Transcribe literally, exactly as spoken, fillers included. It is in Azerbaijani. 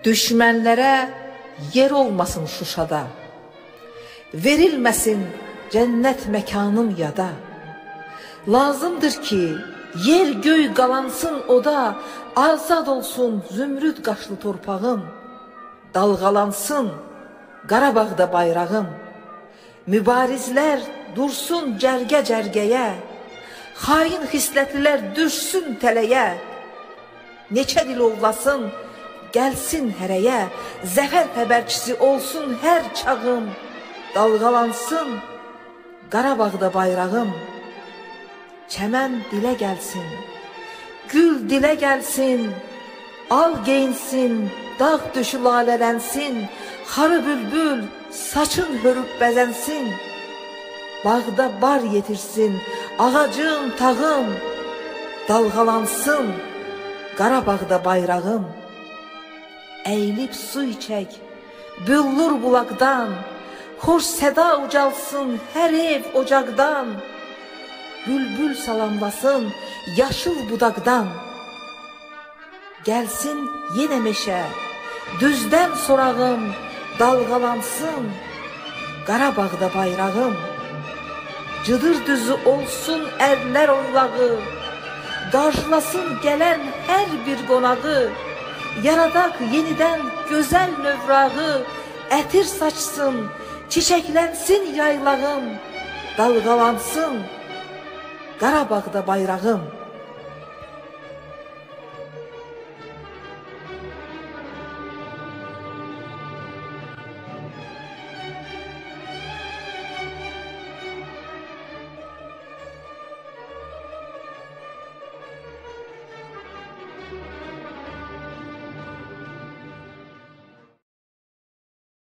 Düşmənlərə yer olmasın Şuşada, verilməsin cənnət məkanım yada. Lazımdır ki, yer göy qalansın oda, azad olsun zümrüd qaşlı torpağım. Dalğalansın Qarabağda bayrağım. Mübarizlər dursun cərgə-cərgəyə, xain xislətlər düşsün tələyə. Neçə dil ovlasın, gəlsin hərəyə, zəfər xəbərçisi olsun hər çağım. Dalğalansın Qarabağda bayrağım. Çəmən dilə gəlsin, gül dilə gəlsin, al geyinsin, dağ düşü lalələnsin, xarı bülbül saçın hörüb bəzənsin. Bağda bar yetirsin ağacım, tağım, dalğalansın Qarabağda bayrağım. Əyilib su içək büllur bulaqdan, xoş səda ucalsın hər ev ocaqdan. Bülbül salamlasın yaşıl budaqdan. Gəlsin yenə meşə, düzdən sorağım, dalğalansın Qarabağda bayrağım. Cıdır düzü olsun ərlər oylağı, qarşılasın gələn hər bir qonağı. Yaradaq yenidən gözəl növrağı, ətir saçsın, çiçəklənsin yaylağım. Dalğalansın Qarabağda bayrağım.